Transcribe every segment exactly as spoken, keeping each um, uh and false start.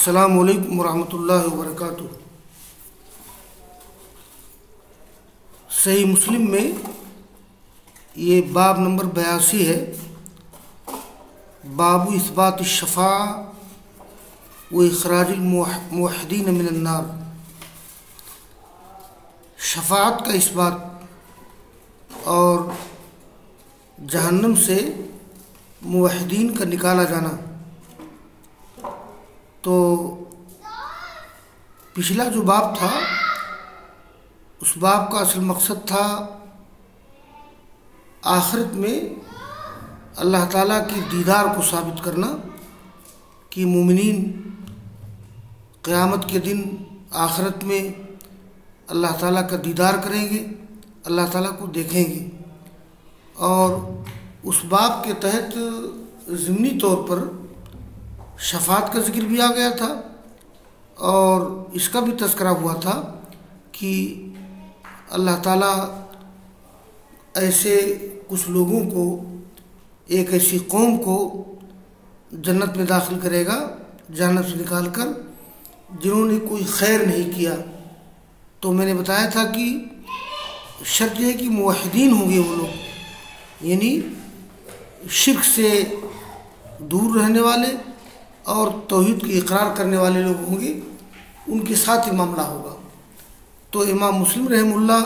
अस्सलामु अलैकुम वरहमतुल्लाहि वबरकातुह। सही मुस्लिम में ये बाब नंबर बयासी है। बाबु इस्बात शफ़ा व इखराजिल मुवहिदीन मिनन नार। शफ़ाअत का इस्बात और जहन्नम से मुवहिदीन का निकाला जाना। तो पिछला जो बाब था उस बाब का असल मकसद था आखिरत में अल्लाह ताला की दीदार को साबित करना कि मोमिनीन क़यामत के दिन आखिरत में अल्लाह ताला का दीदार करेंगे, अल्लाह ताला को देखेंगे। और उस बाब के तहत ज़िमनी तौर पर शफ़ाअत का ज़िक्र भी आ गया था और इसका भी तज़किरा हुआ था कि अल्लाह ताला ऐसे कुछ लोगों को, एक ऐसी कौम को जन्नत में दाखिल करेगा जहन्नम से निकाल कर, जिन्होंने कोई खैर नहीं किया। तो मैंने बताया था कि शर्त यह है कि मुवहिदीन होंगे वो लोग, यानी शिर्क से दूर रहने वाले और तौहीद की इकरार करने वाले लोग होंगे, उनके साथ ही मामला होगा। तो इमाम मुस्लिम रहमुल्लाह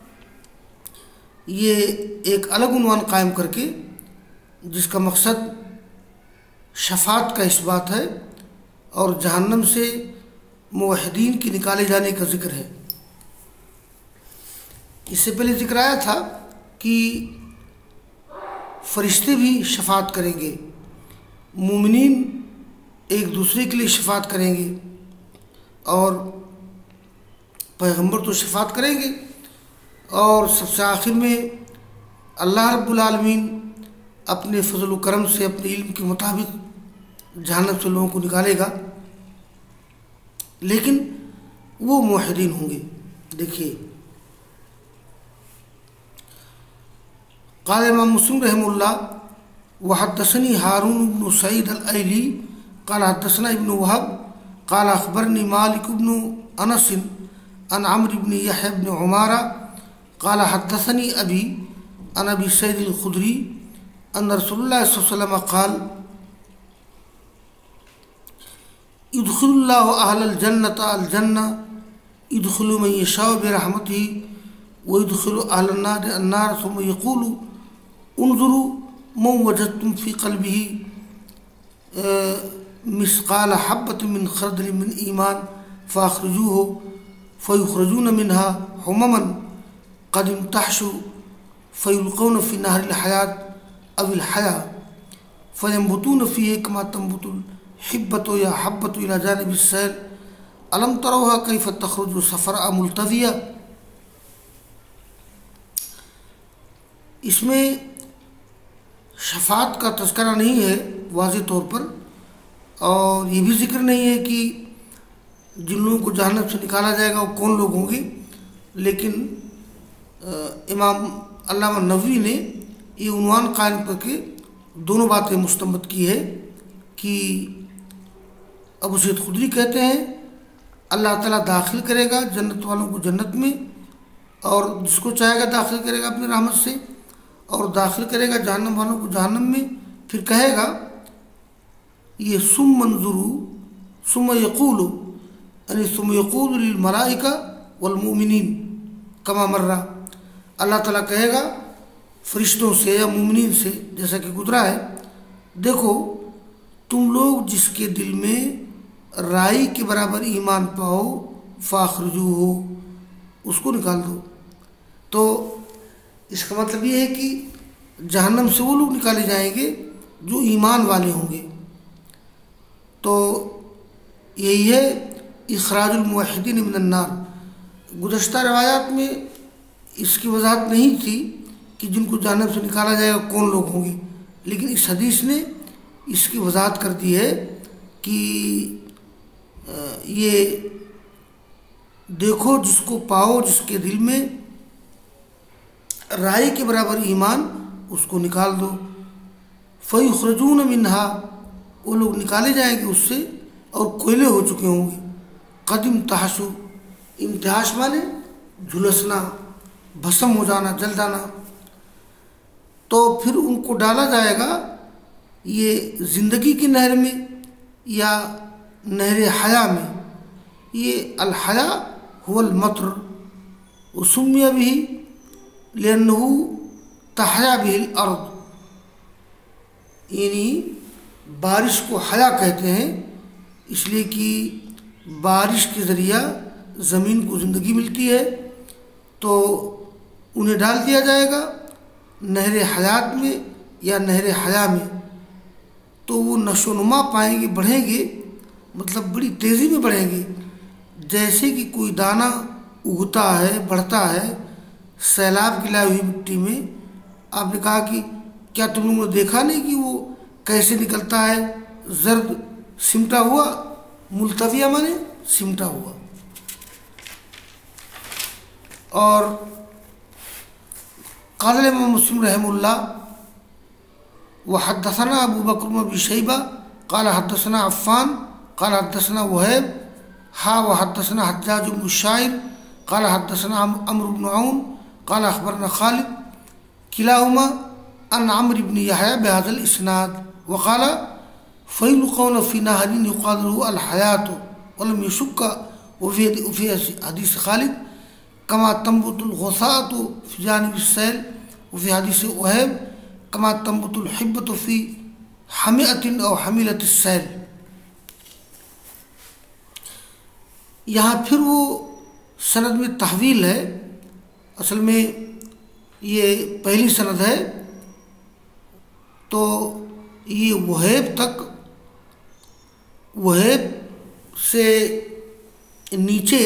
ये एक अलग उन्वान कायम करके, जिसका मकसद शफ़ाअत का इस्बात है और जहन्नम से मुवहिदीन के निकाले जाने का ज़िक्र है। इससे पहले ज़िक्र आया था कि फ़रिश्ते भी शफ़ाअत करेंगे, मोमिनीन एक दूसरे के लिए शफ़ाअत करेंगे और पैगंबर तो शफ़ाअत करेंगे। और सबसे आखिर में अल्लाह रब्बुल आलमीन अपने फ़ज़ल व करम से, अपने इल्म के मुताबिक जहन्नम से लोगों को निकालेगा, लेकिन वो मुवहिदीन होंगे। देखिए, क़ाल इमाम मुस्लिम रहमुल्लाह व हद्दसनी हारून इब्न सईद अल-अयली क़ाल हद्दसना इब्न वहब क़ाल अख़बरनी मालिक इब्न अनस अन अम्र इब्न यहया इब्न उमारा क़ाल हद्दसनी अबी अन अबी सईद अल-खुदरी अन रसूलुल्लाह सल्लल्लाहु अलैहि वसल्लम क़ाल युदखिलुल्लाहु अहलल जन्नता अल जन्नह युदखिलु मन यशाउ बिरहमतिही व युदखिलु अहलन नार अन्नार सुम्मा यक़ूलु उन्ज़ुरू मन वजदतुम फ़ी क़ल्बिही मिस्क़ाल हब्बतिन मिन ख़र्दलिन मिन ईमान फ़अख़रिजूहु फ़युख़रजून मिन्हा हुममन क़द इम्तहशू फ़युल्क़ौन फ़ी नहरिल हयात अविल हया फ़यंबुतून फ़ीही कमा तंबुतुल हिब्बतु या हब्बतु इला जानिबिस सैल अलम तरौहा कैफ़ तख़रुजु सफ़रा मुल्तविया। इसमें शफ़ाअत का तज़किरा नहीं है वाज़ेह तौर पर, और ये भी ज़िक्र नहीं है कि जिन लोगों को जहन्नम से निकाला जाएगा वो कौन लोग होंगे। लेकिन इमाम अल्लामा नववी ने ये उन्वान कायम करके दोनों बातें मुस्तंबत की है कि अबू सईद खुदरी कहते हैं अल्लाह ताला दाखिल करेगा जन्नत वालों को जन्नत में, और जिसको चाहेगा दाखिल करेगा अपनी रहमत से, और दाखिल करेगा जहन्नम वालों को जहन्नम में। फिर कहेगा ये सुम मंजुरू सुम यक़ूलु यानी सुम यक़ूलु लिल मलाइका वल मुमिनीन कमा मर्रा। अल्लाह ताला कहेगा फरिश्तों से या मुमिनीन से, जैसा कि गुजरा है, देखो तुम लोग जिसके दिल में राई के बराबर ईमान पाओ फ़ाख़रिजू हो, उसको निकाल दो। तो इसका मतलब ये है कि जहन्नम से वो लोग निकाले जाएंगे जो ईमान वाले होंगे। तो यही है इखराजुल मुवहिदीन मिनन नार। गुज़श्ता रवायात में इसकी वजाहत नहीं थी कि जिनको जहन्नम से निकाला जाएगा कौन लोग होंगे, लेकिन इस हदीस ने इसकी वजाहत कर दी है कि ये देखो जिसको पाओ जिसके दिल में राई के बराबर ईमान, उसको निकाल दो। फ़युख़रजून मिन्हा, वो लोग निकाले जाएंगे उससे, और कोयले हो चुके होंगे। कदिम तहसु, इम्तिहास माने झुलसना, भस्म हो जाना, जल जाना। तो फिर उनको डाला जाएगा ये ज़िंदगी की नहर में या नहर हया में। ये अल हया हुवल मतर उसुम्मिया बिही लिअन्नहु तहया बिहिल अर्द, यानी बारिश को हया कहते हैं इसलिए कि बारिश के ज़रिया ज़मीन को ज़िंदगी मिलती है। तो उन्हें डाल दिया जाएगा नहर हयात में या नहर हया में, तो वो नशोनुमा पाएंगे, बढ़ेंगे, मतलब बड़ी तेज़ी में बढ़ेंगे। जैसे कि कोई दाना उगता है, बढ़ता है सैलाब गिलाई हुई मिट्टी में। आपने कहा कि क्या तुम लोगों ने देखा नहीं कि वो कैसे निकलता है, जर्द सिमटा हुआ, मुल्तविया माने सिमटा हुआ। और क़ाल इमाम मुस्लिम रहमुल्लाह व हद्दसना अबू बकर बिन अबी शैबा क़ाल हद्दसना अफ़्फ़ान क़ाल हद्दसना वहैब हा व हद्दसना हज्जाज बिन शाइर क़ाल हद्दसना अम्र बिन औन क़ाल अख़बरना खालिद किलाहुमा अन अम्र बिन यहया बिहाज़ल इस्नाद व क़ाल फ़युल्क़ौन फ़ी नहरिन युक़ाल लहू अल हयात व लम यशुक्क व फ़ी हदीस खालिद कमा तंबुतुल गुसाअतु फ़ी जानिबिस सैल व फ़ी हदीस वहैब कमा तंबुतुल हिब्बतु फ़ी हमिअतिन औ हमिलतिस सैल। यहाँ फिर वो सनद में तहवील है। असल में ये पहली सनद है, तो ये वहैब तक, वहैब से नीचे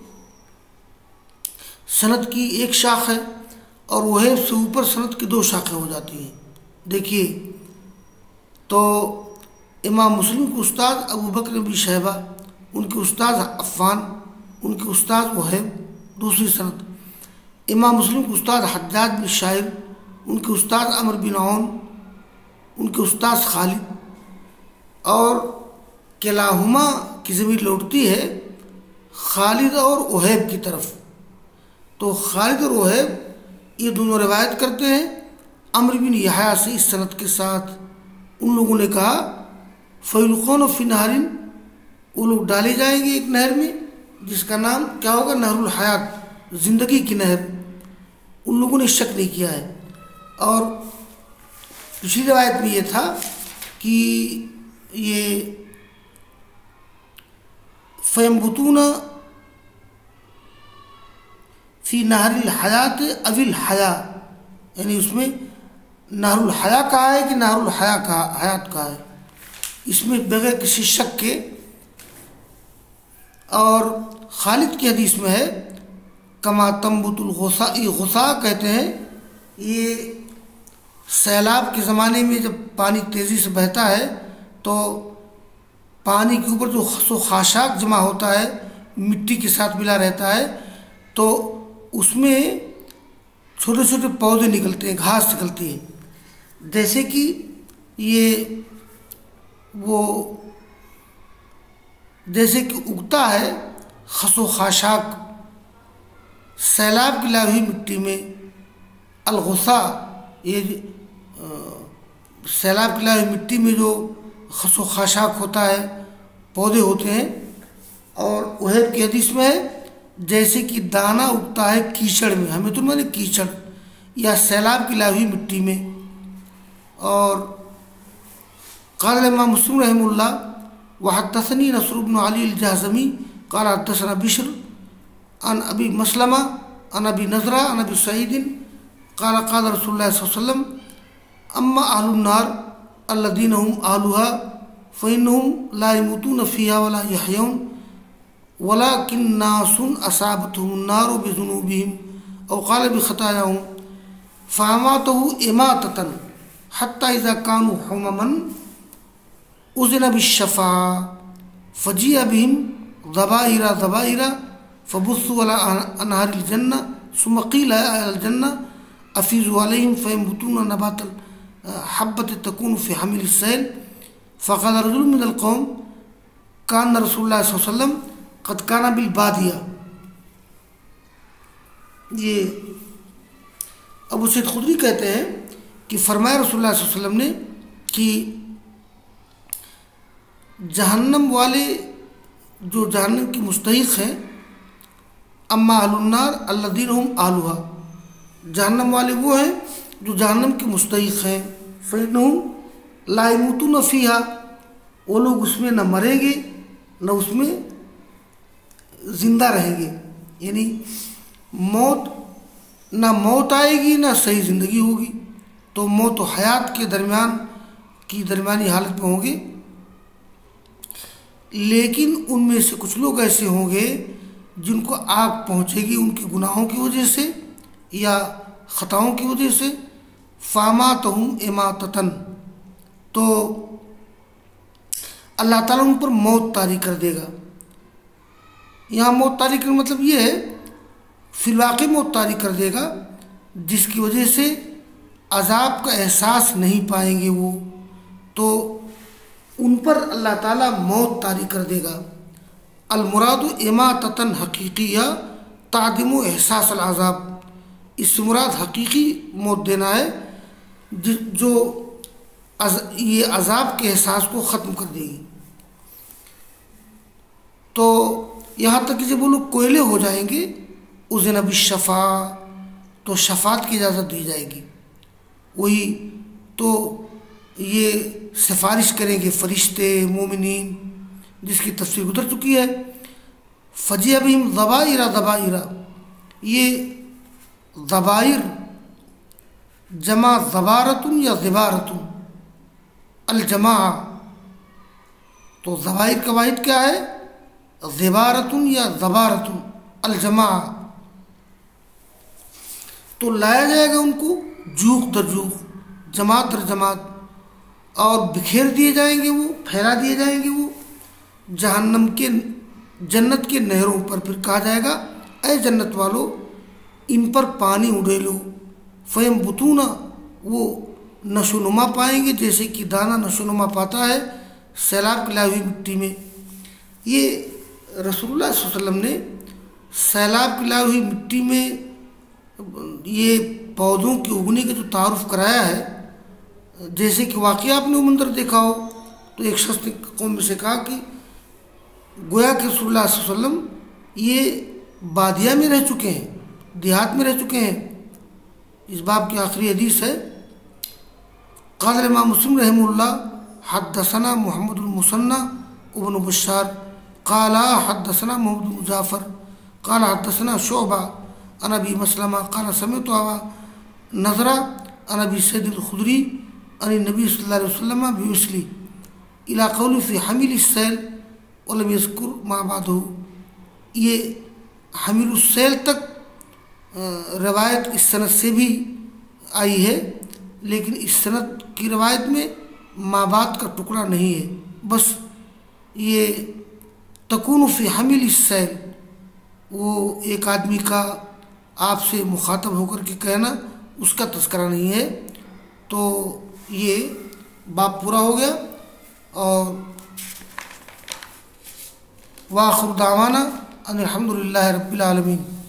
सनद की एक शाख है और वहैब से ऊपर सनद की दो शाखें हो जाती हैं। देखिए, तो इमाम मुस्लिम के उस्ताद अबू बकर बिन शैबा, उनके उस्ताद अफ़्फ़ान, उनके उस्ताद वहैब, दूसरी सनद। इमाम मुस्लिम के उस्ताद हज्जाज बिन शाइर, उनके उस्ताद अमर बिन औन, उनके उस्ताद खालिद। और किलाहुमा की ज़मीर लौटती है खालिद और वहैब की तरफ। तो खालिद और वहैब ये दोनों रिवायत करते हैं अम्र बिन यहया से इस सनद के साथ। उन लोगों ने कहा फ़युल्क़ौन फ़ी नहरिन, वो लोग डाले जाएंगे एक नहर में जिसका नाम क्या होगा, नहरुल हयात, ज़िंदगी की नहर। उन लोगों ने शक नहीं किया है। और पिछली रिवायत में ये था कि ये फ़यंबुतून फ़ी नहरिल हयात अविल हया, यानी उसमें नहरुल हया कहा है कि नहरुल हया कहा, हयात कहा है, इसमें बगैर किसी शक के। और खालिद की हदीस में है कमा तंबुतुल गुसा, ये गुसा कहते हैं ये सैलाब के ज़माने में जब पानी तेज़ी से बहता है तो पानी के ऊपर जो खसो खाशाक जमा होता है, मिट्टी के साथ मिला रहता है, तो उसमें छोटे छोटे पौधे निकलते हैं, घास निकलती है। जैसे कि ये वो जैसे कि उगता है खसो खाशाक सैलाब गिलाई हुई मिट्टी में, अलगुसा, ये सैलाब गिलाई हुई मिट्टी में जो खसो खाशाक होता है, पौधे होते हैं। और वहैब की हदीस में है जैसे कि दाना उगता है कीचड़ में, हमें तो मैंने कीचड़ या सैलाब गिलाई हुई मिट्टी में। और क़ाल इमाम मुस्लिम रहमुल्लाह व हद्दसनी नस्र बिन अली अल-जहज़मी क़ाल हद्दसना बिश्र अन अबी मसलमा अन अबी नज़रा अन अबी सईद क़ाल क़ाल रसूलुल्लाह सल्लल्लाहु अलैहि वसल्लम अम्मा अहलुन नार अल्लज़ीना हुम अहलुहा फ़इन्नहुम ला यमूतून फ़ीहा वला यहयऊन वलाकिन नासुन असाबतहुमुन नारु बिज़ुनूबिहिम औ क़ाल बिख़तायाहुम फ़अमातहु इमाततन हत्ता इज़ा कानू हुममन उज़िन बिश्शफ़ा फ़जिअ बिहिम ज़बाइरा ज़बाइरा फ़बुस्सू अला अनहारिल जन्ना सुम्मा क़ील अहल जन्ना अफ़ीज़ू अलैहिम फ़यंबुतून नबातल हब्बत तकूनु फ़ी हमिलिस सैल फ़क़ाल रजुलुन मिनल क़ौम कान रसूलुल्लाह सल्लल्लाहु अलैहि वसल्लम क़द काना बिल बादिया। ये अबू सईद खुदरी कहते हैं कि फरमाया रसूलुल्लाह सल्लल्लाहु अलैहि वसल्लम ने कि जहन्नम वाले जो जहन्नम की मुस्तहिक़ हैं, अम्मा अहलुन्नार अल्लज़ीना हुम अहलुहा, जहन्नम वाले वो हैं जो जहन्नम के मुस्तहिक़ हैं, फ़इन्नहुम ला यमूतून फ़ीहा, वो लोग उसमें न मरेंगे न उसमें ज़िंदा रहेंगे, यानी मौत ना मौत आएगी ना सही ज़िंदगी होगी। तो मौत और हयात के दरमियान की दरमियानी हालत में होंगे। लेकिन उनमें से कुछ लोग ऐसे होंगे जिनको आग पहुँचेगी उनके गुनाहों की वजह से या ख़ताओं की वजह से। फ़ामातहुम इमाततन, तो अल्लाह ताला उन पर मौत तारी कर देगा। यहाँ मौत तारी का मतलब ये है, फिलवाक़े मौत तारी कर देगा जिसकी वजह से अज़ाब का एहसास नहीं पाएंगे वो, तो उन पर अल्लाह ताला मौत तारी कर देगा। अलमुरादु इमाततन हकीकिया तादिमु एहसास अज़ाब, इससे मुराद हकीकी मौत देना है जो अज, ये अज़ाब के एहसास को ख़त्म कर देगी। तो यहाँ तक कि जब वो लोग कोयले हो जाएंगे उज़िन नबी शफ़ा, तो शफ़ात की इजाज़त दी जाएगी। वही तो ये सिफारिश करेंगे फ़रिश्ते मोमिनीन, जिसकी तफसीर गुज़र चुकी है। फ़जिया बिहिम ज़बाइरा ज़बाइरा, ये ज़बाइर जमा ज़बारतुन या ज़िबारतुन अल-जमा, तो ज़बाइर का वाहिद क्या है, ज़िबारतुन या ज़बारतुन अल-जमा। तो लाया जाएगा उनको जूख दर जूख, जमात दर जमात, और बिखेर दिए जाएंगे वो, फैला दिए जाएंगे वो जहन्नम के जन्नत के नहरों पर। फिर कहा जाएगा, ऐ जन्नत वालों इन पर पानी उड़ेलो। फ़यम बुतूना, वो नशोनुमा पाएंगे जैसे कि दाना नशोनुमा पाता है सैलाब की लाई हुई मिट्टी में। ये रसूलुल्लाह सल्लल्लाहु अलैहि वसल्लम ने सैलाब की लाई हुई मिट्टी में ये पौधों के उगने का जो तारुफ कराया है, जैसे कि वाक़या आपने वो मंजर देखा हो, तो एक शख्स ने कौम में से कहा कि गोया कि रसूलुल्लाह सल्लल्लाहु अलैहि वसल्लम ये बादिया में रह चुके हैं, देहात में रह चुके हैं। इस बाब की आखिरी हदीस है, क़ाल इमाम मुस्लिम रहमहुल्लाह हद्दसना मुहम्मदुल मुसन्ना इब्न बशार क़ाला हद्दसना मुहम्मद बिन जाफ़र क़ाला हद्दसना शुअबा अन अबी मसलमा क़ाला समिअतु अबा नज़रा अन अबी सईद खुदरी अन नबी सल्लल्लाहु अलैहि वसल्लम बिमिस्ली इला क़ौली फ़ी हमील सैल वलम यज़कुर मा बादहु। ये हमील सैल तक रवायत इस सनद से भी आई है, लेकिन इस सनद की रवायत में माबाद का टुकड़ा नहीं है। बस ये तकून फ़ी हमील सैल, वो एक आदमी का आपसे मुखातब होकर के कहना, उसका तज़किरा नहीं है। तो ये बाब पूरा हो गया। और वाखिर दावाना अनिल हम्दुलिल्लाहि रब्बिल आलमीन।